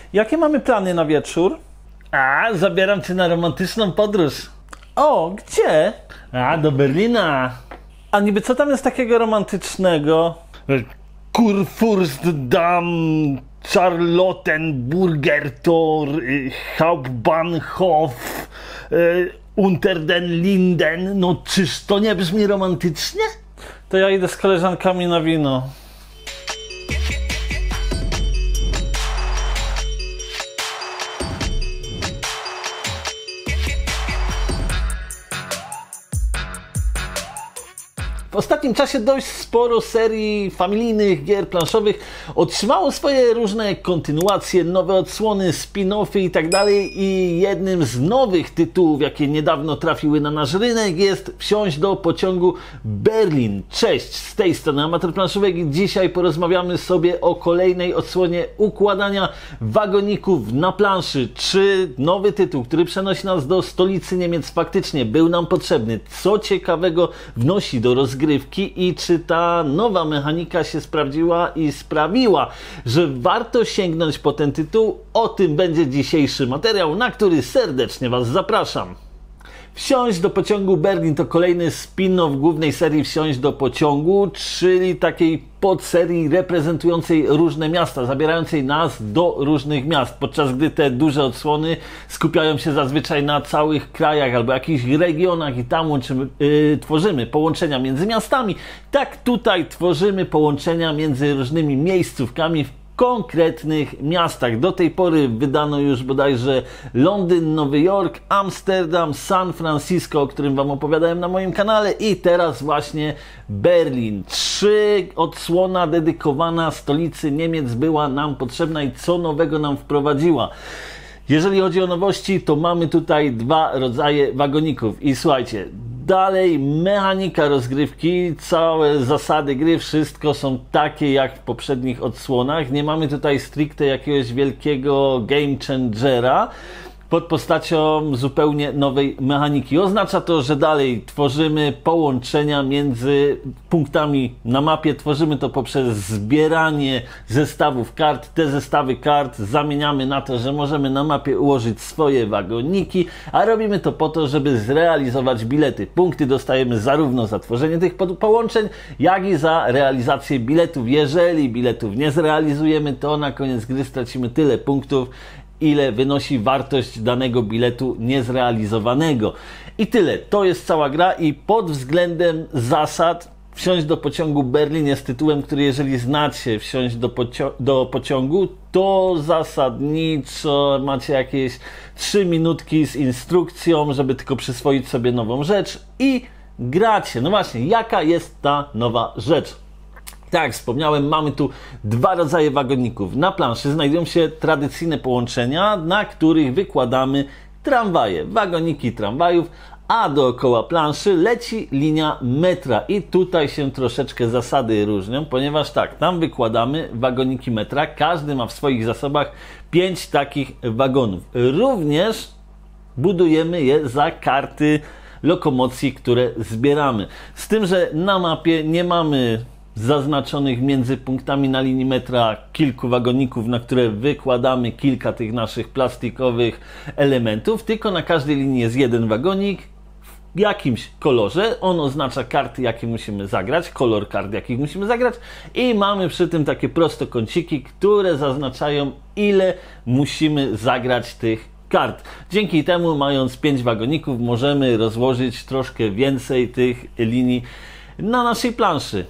Jakie mamy plany na wieczór? Zabieram cię na romantyczną podróż. O, gdzie? Do Berlina. A niby co tam jest takiego romantycznego? Kurfürstdamm, Charlottenburger Tor, Hauptbahnhof, Unter den Linden. No czyż to nie brzmi romantycznie? To ja idę z koleżankami na wino. W ostatnim czasie dość sporo serii familijnych gier planszowych otrzymało swoje różne kontynuacje, nowe odsłony, spin-offy i tak dalej. I jednym z nowych tytułów, jakie niedawno trafiły na nasz rynek, jest Wsiąść do pociągu Berlin. Cześć, z tej strony Amator Planszówek i dzisiaj porozmawiamy sobie o kolejnej odsłonie układania wagoników na planszy. Czy nowy tytuł, który przenosi nas do stolicy Niemiec, faktycznie był nam potrzebny? Co ciekawego wnosi do rozgrywki i czy ta nowa mechanika się sprawdziła i sprawiła, że warto sięgnąć po ten tytuł? O tym będzie dzisiejszy materiał, na który serdecznie Was zapraszam. Wsiąść do pociągu Berlin to kolejny spin-off głównej serii Wsiąść do pociągu, czyli takiej podserii reprezentującej różne miasta, zabierającej nas do różnych miast, podczas gdy te duże odsłony skupiają się zazwyczaj na całych krajach albo jakichś regionach i tam tworzymy połączenia między miastami. Tak tutaj tworzymy połączenia między różnymi miejscówkami w konkretnych miastach. Do tej pory wydano już bodajże Londyn, Nowy Jork, Amsterdam, San Francisco, o którym Wam opowiadałem na moim kanale, i teraz właśnie Berlin. Odsłona dedykowana stolicy Niemiec była nam potrzebna i co nowego nam wprowadziła. Jeżeli chodzi o nowości, to mamy tutaj dwa rodzaje wagoników i słuchajcie, dalej mechanika rozgrywki, całe zasady gry, wszystko są takie jak w poprzednich odsłonach. Nie mamy tutaj stricte jakiegoś wielkiego game changera pod postacią zupełnie nowej mechaniki. Oznacza to, że dalej tworzymy połączenia między punktami na mapie, tworzymy to poprzez zbieranie zestawów kart. Te zestawy kart zamieniamy na to, że możemy na mapie ułożyć swoje wagoniki, a robimy to po to, żeby zrealizować bilety. Punkty dostajemy zarówno za tworzenie tych połączeń, jak i za realizację biletów. Jeżeli biletów nie zrealizujemy, to na koniec gry stracimy tyle punktów, ile wynosi wartość danego biletu niezrealizowanego. I tyle. To jest cała gra i pod względem zasad Wsiąść do pociągu Berlin jest tytułem, który jeżeli znacie Wsiąść do pociągu, to zasadniczo macie jakieś 3 minutki z instrukcją, żeby tylko przyswoić sobie nową rzecz i gracie. No właśnie, jaka jest ta nowa rzecz? Tak jak wspomniałem, mamy tu dwa rodzaje wagoników. Na planszy znajdują się tradycyjne połączenia, na których wykładamy tramwaje, wagoniki tramwajów, a dookoła planszy leci linia metra. I tutaj się troszeczkę zasady różnią, ponieważ tak, tam wykładamy wagoniki metra, każdy ma w swoich zasobach 5 takich wagonów. Również budujemy je za karty lokomocji, które zbieramy. Z tym, że na mapie nie mamy zaznaczonych między punktami na linii metra kilku wagoników, na które wykładamy kilka tych naszych plastikowych elementów, tylko na każdej linii jest jeden wagonik w jakimś kolorze. On oznacza karty, jakie musimy zagrać, kolor kart, jakich musimy zagrać, i mamy przy tym takie prostokąciki, które zaznaczają, ile musimy zagrać tych kart. Dzięki temu, mając 5 wagoników, możemy rozłożyć troszkę więcej tych linii na naszej planszy.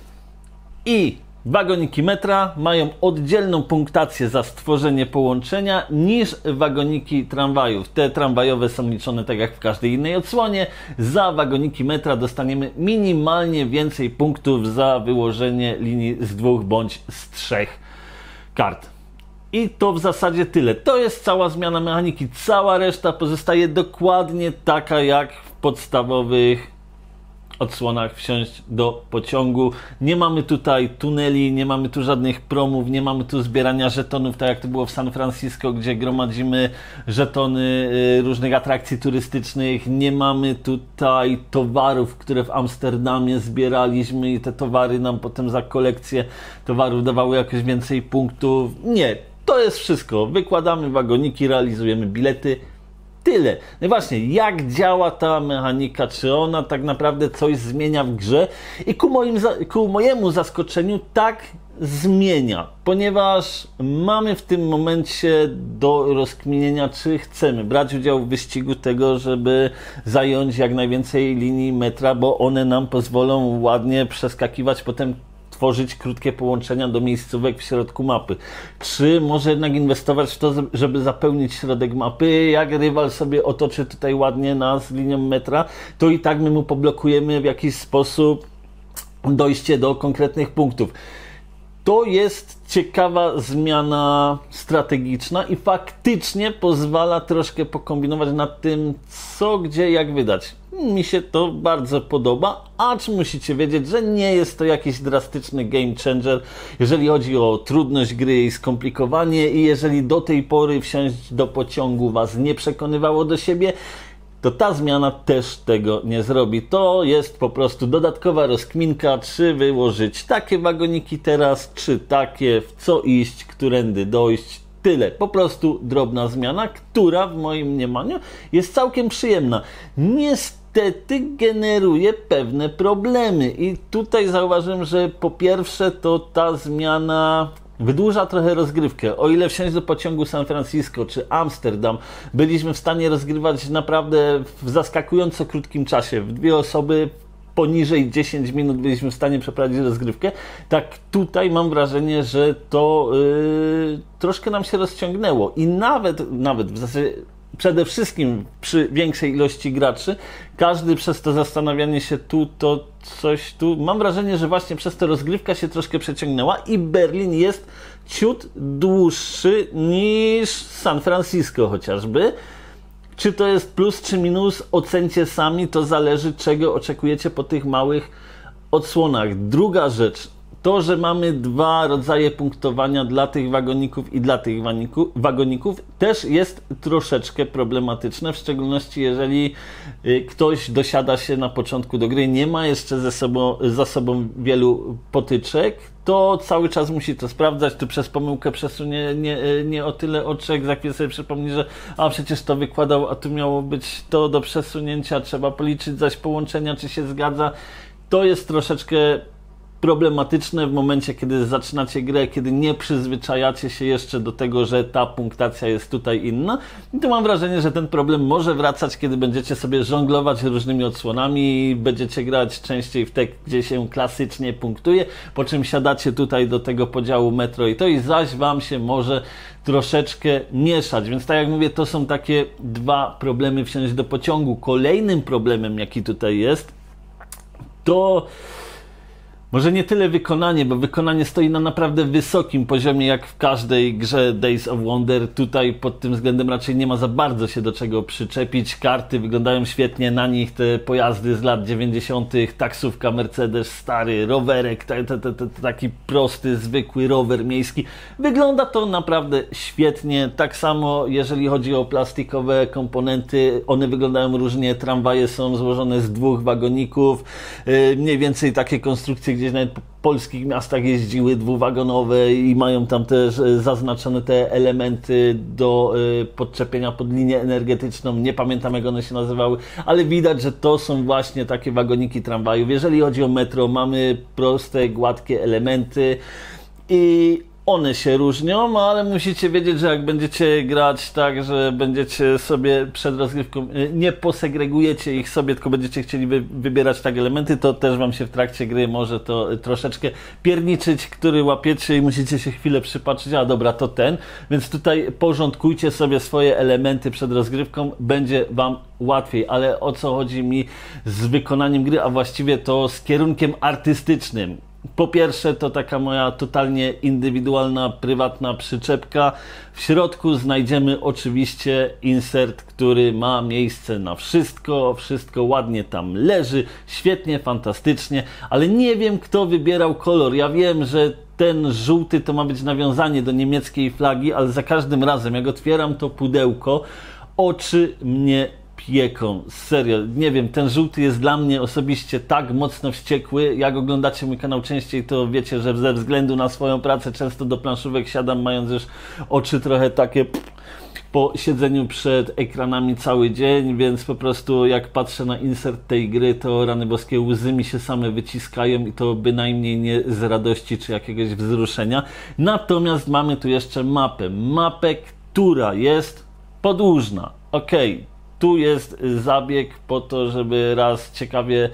I wagoniki metra mają oddzielną punktację za stworzenie połączenia niż wagoniki tramwajów. Te tramwajowe są liczone tak jak w każdej innej odsłonie. Za wagoniki metra dostaniemy minimalnie więcej punktów za wyłożenie linii z 2 bądź z 3 kart. I to w zasadzie tyle. To jest cała zmiana mechaniki. Cała reszta pozostaje dokładnie taka jak w podstawowych odsłonach Wsiąść do pociągu. Nie mamy tutaj tuneli, nie mamy tu żadnych promów, nie mamy tu zbierania żetonów, tak jak to było w San Francisco, gdzie gromadzimy żetony różnych atrakcji turystycznych. Nie mamy tutaj towarów, które w Amsterdamie zbieraliśmy i te towary nam potem za kolekcję towarów dawały jakoś więcej punktów. Nie. To jest wszystko. Wykładamy wagoniki, realizujemy bilety. Tyle. No i właśnie, jak działa ta mechanika? Czy ona tak naprawdę coś zmienia w grze? I ku mojemu zaskoczeniu tak zmienia, ponieważ mamy w tym momencie do rozkminienia, czy chcemy brać udział w wyścigu tego, żeby zająć jak najwięcej linii metra, bo one nam pozwolą ładnie przeskakiwać, potem tworzyć krótkie połączenia do miejscówek w środku mapy. Czy może jednak inwestować w to, żeby zapełnić środek mapy? Jak rywal sobie otoczy tutaj ładnie nas linią metra, to i tak my mu poblokujemy w jakiś sposób dojście do konkretnych punktów. To jest ciekawa zmiana strategiczna i faktycznie pozwala troszkę pokombinować nad tym, co, gdzie, jak wydać. Mi się to bardzo podoba, acz musicie wiedzieć, że nie jest to jakiś drastyczny game changer, jeżeli chodzi o trudność gry i skomplikowanie, i jeżeli do tej pory wsiąść do pociągu was nie przekonywało do siebie, to ta zmiana też tego nie zrobi. To jest po prostu dodatkowa rozkminka, czy wyłożyć takie wagoniki teraz, czy takie, w co iść, którędy dojść. Tyle. Po prostu drobna zmiana, która w moim mniemaniu jest całkiem przyjemna. Niestety generuje pewne problemy i tutaj zauważyłem, że po pierwsze to ta zmiana wydłuża trochę rozgrywkę. O ile wsiąść do pociągu San Francisco czy Amsterdam byliśmy w stanie rozgrywać naprawdę w zaskakująco krótkim czasie. W dwie osoby poniżej 10 minut byliśmy w stanie przeprowadzić rozgrywkę. Tak tutaj mam wrażenie, że to troszkę nam się rozciągnęło i nawet w zasadzie przede wszystkim przy większej ilości graczy, każdy przez to zastanawianie się to coś tu, mam wrażenie, że właśnie przez to rozgrywka się troszkę przeciągnęła i Berlin jest ciut dłuższy niż San Francisco chociażby. Czy to jest plus czy minus, ocencie sami, to zależy, czego oczekujecie po tych małych odsłonach. Druga rzecz, to, że mamy dwa rodzaje punktowania dla tych wagoników i dla tych wagoników, też jest troszeczkę problematyczne, w szczególności jeżeli ktoś dosiada się na początku do gry, nie ma jeszcze za sobą wielu potyczek, to cały czas musi to sprawdzać, tu przez pomyłkę przesunie nie o tyle oczek, za chwilę sobie przypomni, że przecież to wykładał, a tu miało być to do przesunięcia, trzeba policzyć zaś połączenia, czy się zgadza. To jest troszeczkę problematyczne w momencie, kiedy zaczynacie grę, kiedy nie przyzwyczajacie się jeszcze do tego, że ta punktacja jest tutaj inna. I to mam wrażenie, że ten problem może wracać, kiedy będziecie sobie żonglować różnymi odsłonami, będziecie grać częściej w te, gdzie się klasycznie punktuje, po czym siadacie tutaj do tego podziału metro i to i zaś wam się może troszeczkę mieszać. Więc tak jak mówię, to są takie dwa problemy wsiąść do pociągu. Kolejnym problemem, jaki tutaj jest, to może nie tyle wykonanie, bo wykonanie stoi na naprawdę wysokim poziomie, jak w każdej grze Days of Wonder. Tutaj pod tym względem raczej nie ma za bardzo się do czego przyczepić. Karty wyglądają świetnie, na nich te pojazdy z lat 90., taksówka Mercedes stary, rowerek, taki prosty, zwykły rower miejski. Wygląda to naprawdę świetnie. Tak samo jeżeli chodzi o plastikowe komponenty, one wyglądają różnie. Tramwaje są złożone z dwóch wagoników. Mniej więcej takie konstrukcje gdzieś nawet po polskich miastach jeździły dwuwagonowe i mają tam też zaznaczone te elementy do podczepienia pod linię energetyczną. Nie pamiętam, jak one się nazywały, ale widać, że to są właśnie takie wagoniki tramwajów. Jeżeli chodzi o metro, mamy proste, gładkie elementy i one się różnią, ale musicie wiedzieć, że jak będziecie grać tak, że będziecie sobie przed rozgrywką, nie posegregujecie ich sobie, tylko będziecie chcieli wybierać tak elementy, to też wam się w trakcie gry może to troszeczkę pierniczyć, który łapiecie i musicie się chwilę przypatrzeć, a dobra, to ten. Więc tutaj porządkujcie sobie swoje elementy przed rozgrywką, będzie wam łatwiej. Ale o co chodzi mi z wykonaniem gry, a właściwie to z kierunkiem artystycznym. Po pierwsze, to taka moja totalnie indywidualna, prywatna przyczepka. W środku znajdziemy oczywiście insert, który ma miejsce na wszystko. Wszystko ładnie tam leży, świetnie, fantastycznie, ale nie wiem, kto wybierał kolor. Ja wiem, że ten żółty to ma być nawiązanie do niemieckiej flagi, ale za każdym razem, jak otwieram to pudełko, oczy mnie pieką, serio, nie wiem, ten żółty jest dla mnie osobiście tak mocno wściekły. Jak oglądacie mój kanał częściej, to wiecie, że ze względu na swoją pracę często do planszówek siadam, mając już oczy trochę takie po siedzeniu przed ekranami cały dzień, więc po prostu jak patrzę na insert tej gry, to rany boskie, łzy mi się same wyciskają i to bynajmniej nie z radości czy jakiegoś wzruszenia. Natomiast mamy tu jeszcze mapę, która jest podłużna. Okej, tu jest zabieg po to, żeby raz ciekawie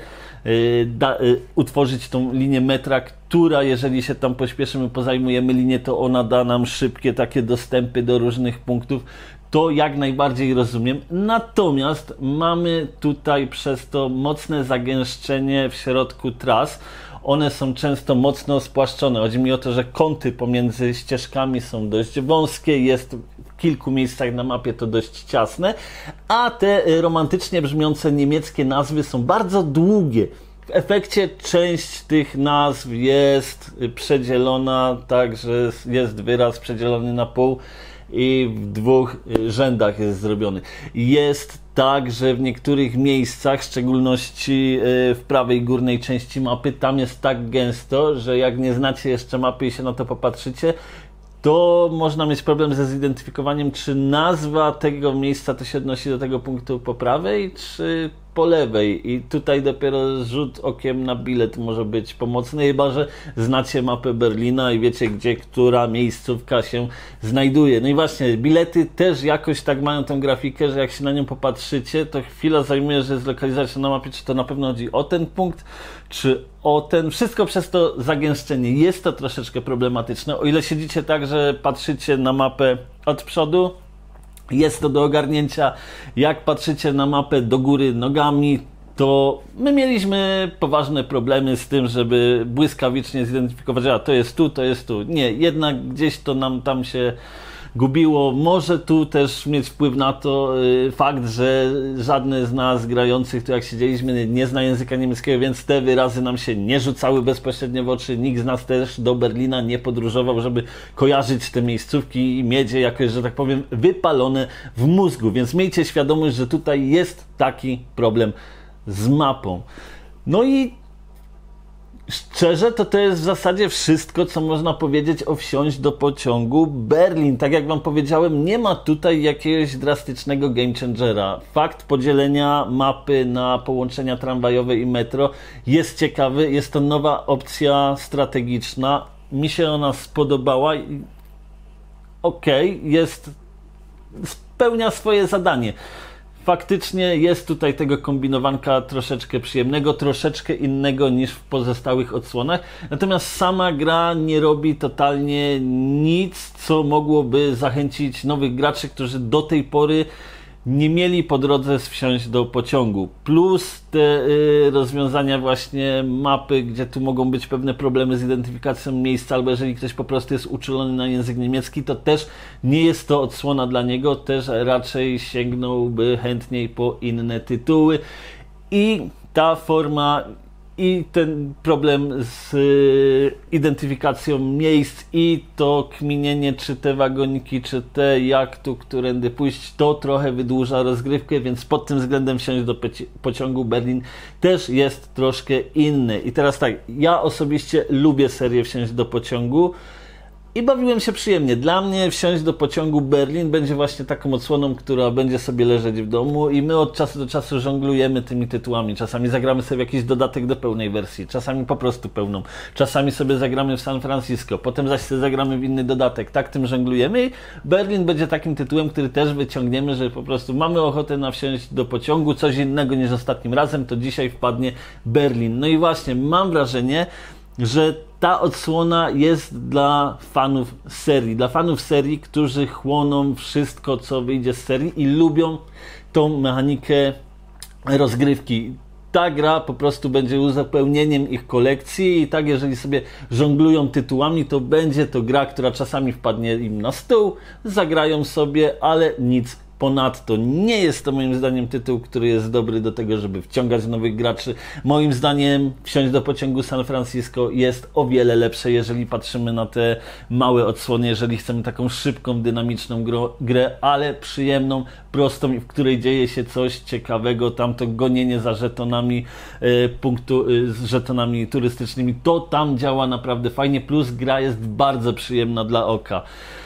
utworzyć tą linię metra, która, jeżeli się tam pośpieszymy, pozajmujemy linię, to ona da nam szybkie takie dostępy do różnych punktów. To jak najbardziej rozumiem. Natomiast mamy tutaj przez to mocne zagęszczenie w środku tras. One są często mocno spłaszczone. Chodzi mi o to, że kąty pomiędzy ścieżkami są dość wąskie, jest w kilku miejscach na mapie to dość ciasne, a te romantycznie brzmiące niemieckie nazwy są bardzo długie. W efekcie część tych nazw jest przedzielona, tak że jest wyraz przedzielony na pół i w dwóch rzędach jest zrobiony. Jest tak, że w niektórych miejscach, w szczególności w prawej górnej części mapy, tam jest tak gęsto, że jak nie znacie jeszcze mapy i się na to popatrzycie, to można mieć problem ze zidentyfikowaniem, czy nazwa tego miejsca to się odnosi do tego punktu po prawej, czy po lewej. I tutaj dopiero rzut okiem na bilet może być pomocny, chyba że znacie mapę Berlina i wiecie, gdzie która miejscówka się znajduje. No i właśnie, bilety też jakoś tak mają tę grafikę, że jak się na nią popatrzycie, to chwila zajmuje, że jest lokalizacja na mapie, czy to na pewno chodzi o ten punkt, czy o ten. Wszystko przez to zagęszczenie. Jest to troszeczkę problematyczne. O ile siedzicie tak, że patrzycie na mapę od przodu, jest to do ogarnięcia. Jak patrzycie na mapę do góry nogami, to my mieliśmy poważne problemy z tym, żeby błyskawicznie zidentyfikować, a to jest tu, to jest tu. Nie, jednak gdzieś to nam tam się gubiło. Może tu też mieć wpływ na to fakt, że żadne z nas grających, tu jak siedzieliśmy, nie zna języka niemieckiego, więc te wyrazy nam się nie rzucały bezpośrednio w oczy. Nikt z nas też do Berlina nie podróżował, żeby kojarzyć te miejscówki i mieć je jakoś, że tak powiem, wypalone w mózgu. Więc miejcie świadomość, że tutaj jest taki problem z mapą. No i szczerze, to jest w zasadzie wszystko, co można powiedzieć o wsiąść do pociągu Berlin. Tak jak wam powiedziałem, nie ma tutaj jakiegoś drastycznego game changera. Fakt podzielenia mapy na połączenia tramwajowe i metro jest ciekawy. Jest to nowa opcja strategiczna. Mi się ona spodobała. Okej, spełnia swoje zadanie. Faktycznie jest tutaj tego kombinowanka troszeczkę przyjemnego, troszeczkę innego niż w pozostałych odsłonach. Natomiast sama gra nie robi totalnie nic, co mogłoby zachęcić nowych graczy, którzy do tej pory nie mieli po drodze wsiąść do pociągu. Plus te rozwiązania właśnie mapy, gdzie tu mogą być pewne problemy z identyfikacją miejsca, albo jeżeli ktoś po prostu jest uczulony na język niemiecki, to też nie jest to odsłona dla niego, też raczej sięgnąłby chętniej po inne tytuły. I ta forma i ten problem z identyfikacją miejsc i to kminienie, czy te wagoniki, czy te jak tu, którędy pójść, to trochę wydłuża rozgrywkę, więc pod tym względem wsiąść do pociągu Berlin też jest troszkę inny. I teraz tak, ja osobiście lubię serię Wsiąść do pociągu i bawiłem się przyjemnie. Dla mnie Wsiąść do pociągu Berlin będzie właśnie taką odsłoną, która będzie sobie leżeć w domu i my od czasu do czasu żonglujemy tymi tytułami. Czasami zagramy sobie jakiś dodatek do pełnej wersji, czasami po prostu pełną. Czasami sobie zagramy w San Francisco, potem zaś sobie zagramy w inny dodatek. Tak tym żonglujemy i Berlin będzie takim tytułem, który też wyciągniemy, że po prostu mamy ochotę na wsiąść do pociągu, coś innego niż ostatnim razem, to dzisiaj wpadnie Berlin. No i właśnie mam wrażenie, że ta odsłona jest dla fanów serii, którzy chłoną wszystko, co wyjdzie z serii i lubią tą mechanikę rozgrywki. Ta gra po prostu będzie uzupełnieniem ich kolekcji i tak, jeżeli sobie żonglują tytułami, to będzie to gra, która czasami wpadnie im na stół, zagrają sobie, ale nic Ponadto nie jest to moim zdaniem tytuł, który jest dobry do tego, żeby wciągać nowych graczy. Moim zdaniem Wsiąść do pociągu San Francisco jest o wiele lepsze, jeżeli patrzymy na te małe odsłony, jeżeli chcemy taką szybką, dynamiczną grę, ale przyjemną, prostą i w której dzieje się coś ciekawego. Tam to gonienie za żetonami z żetonami turystycznymi, to tam działa naprawdę fajnie, plus gra jest bardzo przyjemna dla oka.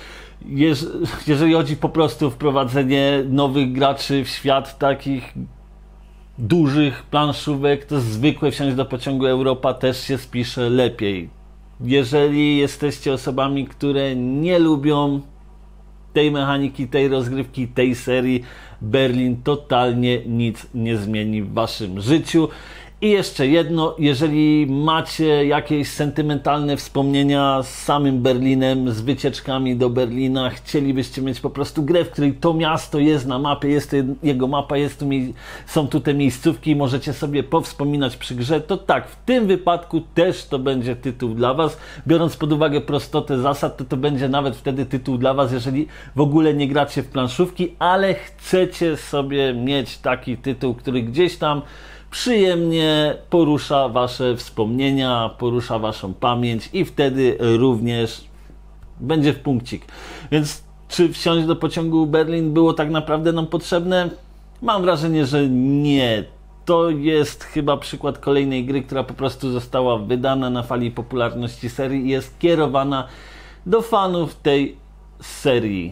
Jeżeli chodzi po prostu o wprowadzenie nowych graczy w świat takich dużych planszówek, to zwykłe Wsiąść do pociągu Europa też się spisze lepiej. Jeżeli jesteście osobami, które nie lubią tej mechaniki, tej rozgrywki, tej serii, Berlin totalnie nic nie zmieni w waszym życiu. I jeszcze jedno, jeżeli macie jakieś sentymentalne wspomnienia z samym Berlinem, z wycieczkami do Berlina, chcielibyście mieć po prostu grę, w której to miasto jest na mapie, jest jego mapa, są tu te miejscówki i możecie sobie powspominać przy grze, to tak, w tym wypadku też to będzie tytuł dla was. Biorąc pod uwagę prostotę zasad, to będzie nawet wtedy tytuł dla was, jeżeli w ogóle nie gracie w planszówki, ale chcecie sobie mieć taki tytuł, który gdzieś tam przyjemnie porusza wasze wspomnienia, porusza waszą pamięć i wtedy również będzie w punkcik. Więc czy Wsiąść do pociągu Berlin było tak naprawdę nam potrzebne? Mam wrażenie, że nie. To jest chyba przykład kolejnej gry, która po prostu została wydana na fali popularności serii i jest kierowana do fanów tej serii.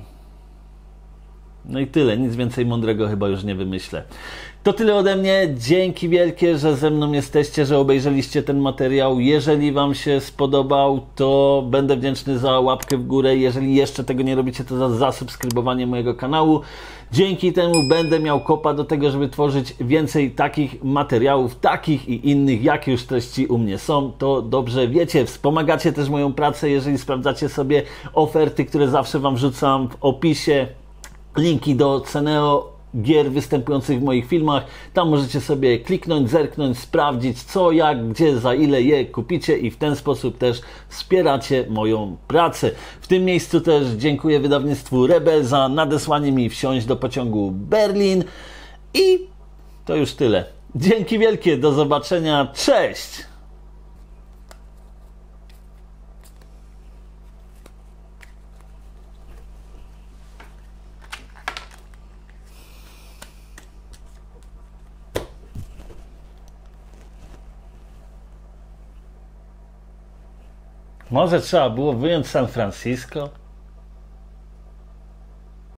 No i tyle, nic więcej mądrego chyba już nie wymyślę. To tyle ode mnie, dzięki wielkie, że ze mną jesteście, że obejrzeliście ten materiał. Jeżeli wam się spodobał, to będę wdzięczny za łapkę w górę. Jeżeli jeszcze tego nie robicie, to za zasubskrybowanie mojego kanału. Dzięki temu będę miał kopa do tego, żeby tworzyć więcej takich materiałów, takich i innych, jakie już treści u mnie są. To dobrze wiecie, wspomagacie też moją pracę, jeżeli sprawdzacie sobie oferty, które zawsze wam wrzucam w opisie. Linki do Ceneo gier występujących w moich filmach. Tam możecie sobie kliknąć, zerknąć, sprawdzić co, jak, gdzie, za ile je kupicie i w ten sposób też wspieracie moją pracę. W tym miejscu też dziękuję wydawnictwu Rebel za nadesłanie mi Wsiąść do pociągu Berlin i to już tyle. Dzięki wielkie, do zobaczenia, cześć! Może trzeba było wyjąć San Francisco?